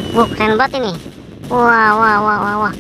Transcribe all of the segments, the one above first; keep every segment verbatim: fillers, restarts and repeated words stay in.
Wuh, keren banget ini. Wah, wah, wah, wah, wah.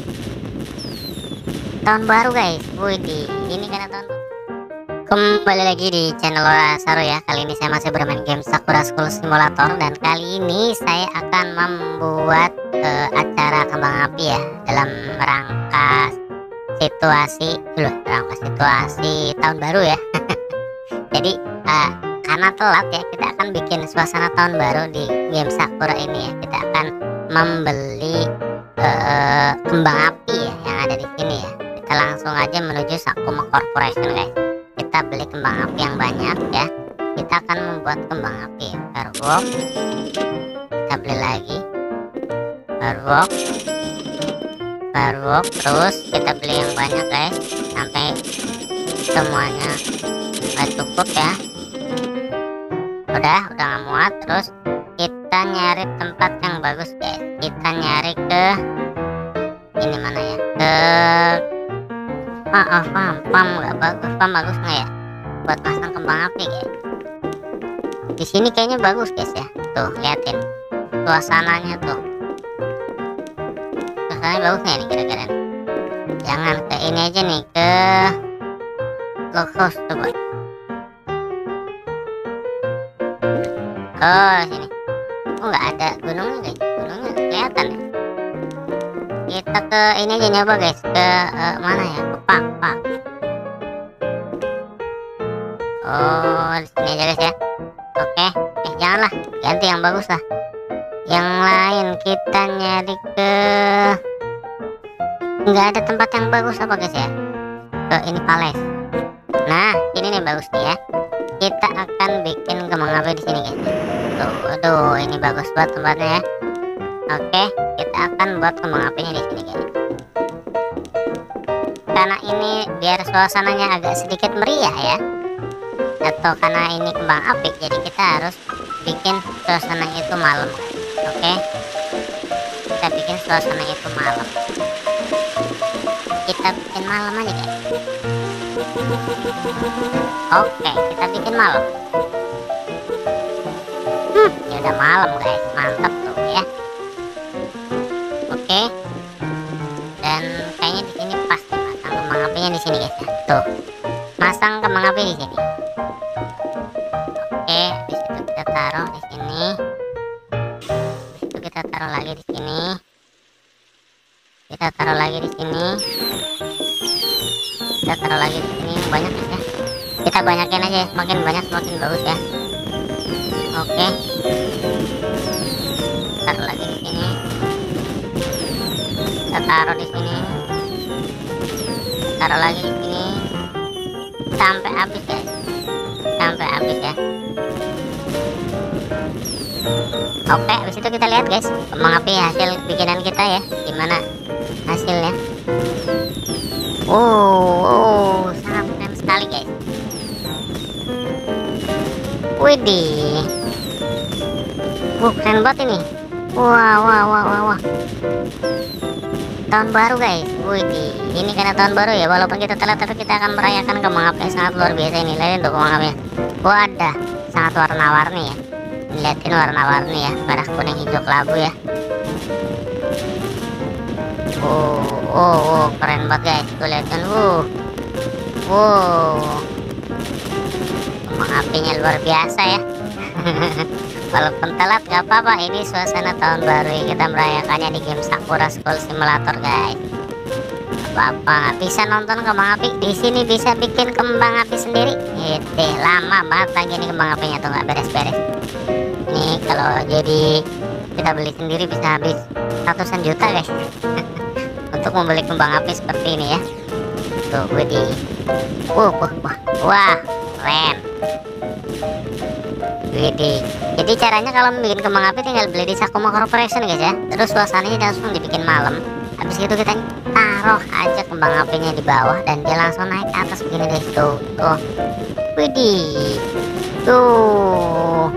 Tahun baru guys. Wih, ini karena tahun baru. Kembali lagi di channel Saru ya. Kali ini saya masih bermain game Sakura School Simulator, dan kali ini saya akan membuat uh, acara kembang api ya, dalam rangka situasi dulu, rangka situasi tahun baru ya. Jadi uh, karena telat ya, kita akan bikin suasana tahun baru di game Sakura ini ya. Kita akan membeli uh, kembang api ya yang ada di sini ya. Kita langsung aja menuju Sakuma Corporation guys. Kita beli kembang api yang banyak ya. Kita akan membuat kembang api firework. Kita beli lagi firework, firework terus kita beli yang banyak guys, sampai semuanya nggak cukup ya. Udah, udah nggak muat. Terus kita nyari tempat yang bagus guys. Kita nyari ke ini mana ya? Ke ah, oh, farm, farm nggak bagus, farm bagus nggak ya? Buat pasang kembang api guys. Di sini kayaknya bagus guys ya. Tuh liatin suasananya tuh. Suasananya bagus nggak nih kira-kira? Jangan ke ini aja nih, ke loghouse coba. Oh sini. Oh nggak ada gunungnya guys. Gunungnya kelihatan ya. Kita ke ini aja nyoba guys. Ke uh, mana ya? Ke pak pak. Oh di sini aja guys ya. Oke. Eh janganlah. Ganti yang bagus lah. Yang lain kita nyari ke. Nggak ada tempat yang bagus apa guys ya? Ke ini palace. Nah ini nih bagus nih ya. Kita akan bikin kembang api di sini guys. Tuh, aduh ini bagus banget tempatnya ya. Oke, kita akan buat kembang apinya di sini guys. Karena ini biar suasananya agak sedikit meriah ya. Atau karena ini kembang api, jadi kita harus bikin suasana itu malam. Oke, kita bikin suasana itu malam. Kita bikin malam aja guys. Oke, kita bikin malam. Hmm, ya udah malam guys, mantap tuh ya. Oke, dan kayaknya di sini pas nih masang kembang apinya di sini guys ya. Tuh, masang kembang api di sini. Oke, di situ kita taruh di sini. Di situ kita taruh lagi di sini. Kita taruh lagi di sini. Kita taruh lagi di sini banyak guys ya. Kita banyakin aja, semakin banyak semakin bagus ya. Oke, taruh lagi di sini. Kita taruh di sini. Taruh lagi di sini sampai habis guys. Sampai habis ya. Oke, habis itu kita lihat guys kembang api hasil bikinan kita ya. Gimana hasilnya? Oh, oh sangat keren sekali guys. Widih. Wuh, keren banget ini. Wah, wah, wah, wah, wah. Tahun baru guys. Widih. Ini karena tahun baru ya. Walaupun kita telat, tapi kita akan merayakan kembang api yang sangat luar biasa ini. Lihatin tuh kembang apinya. Wadah, sangat warna-warni ya. Lihatin warna-warni ya. Merah, kuning, hijau, kelabu ya. Oh, oh, oh, keren banget guys. Tuh lihatin. Wuh. Wow. Kembang apinya luar biasa ya. Walaupun telat gak apa-apa, ini suasana tahun baru ya. Kita merayakannya di game Sakura School Simulator guys. Apa-apa nggak bisa nonton kembang api di sini, bisa bikin kembang api sendiri. Itu lama banget lagi nih kembang apinya tuh, nggak beres-beres. Nih kalau jadi kita beli sendiri bisa habis ratusan juta guys. Untuk membeli kembang api seperti ini ya. Tuh gue di wah wah wah, wah keren. Widih. Jadi caranya kalau bikin kembang api tinggal beli di Sakuma Corporation guys ya. Terus suasananya langsung dibikin malam. Habis itu kita taruh aja kembang apinya di bawah dan dia langsung naik ke atas begini guys. Tuh, tuh. Widih. Tuh.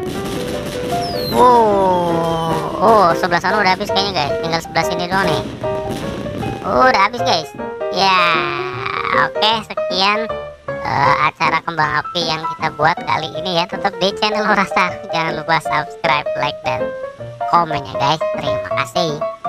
Wow. Oh, sebelah sana udah habis kayaknya guys. Tinggal sebelah sini doang nih. Oh, udah habis guys. Ya, oke sekian uh, acara kembang api yang kita buat kali ini ya. Tetap di channel Saru. Jangan lupa subscribe, like, dan komen ya guys. Terima kasih.